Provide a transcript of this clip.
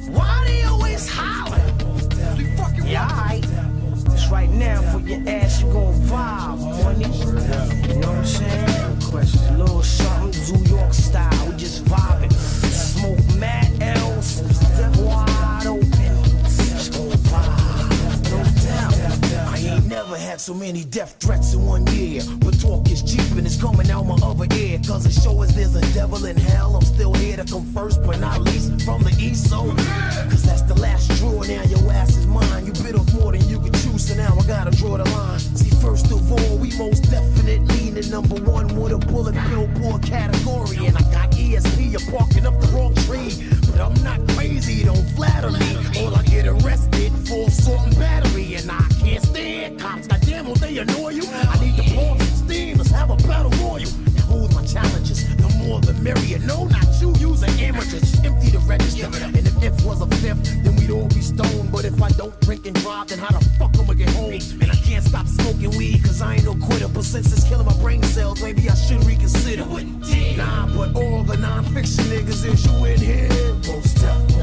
Why they always hollering? Yeah, alright. Just right now for your ass, you gon' vibe, money. You know what I'm saying? A little something, New York style. We just vibing. Smoke mad L's, wide open. Just gon' vibe, no doubt. I ain't never had so many death threats in 1 year. But talk is cheap and it's coming out my other ear. Cause it shows there's a devil in hell. I'm still here to come first, but not least from the east. So, cause that's the last draw. Now your ass is mine. You bit off more than you could chew, so now I gotta draw the line. See, first of all, we most definitely the number one with a bullet billboard category. And I got ESP, you're barking up the wrong tree. But I'm not crazy, don't flatter me. Or I get arrested for assault and battery. And I can't stand cops, goddamn, will they annoy you? I need to pour some steam, let's have a battle royal. Now who's my challenges? The more the merrier. No, not you, use an amateur. Empty the register. And if was a fifth, then we'd all be stoned. But if I don't drink and drive, then how the fuck I'ma get home? And I can't stop smoking weed, cause I ain't no quitter. But since it's killing my brain cells, maybe I should reconsider. Nah, but all the non-fiction niggas is you in here. Most definitely.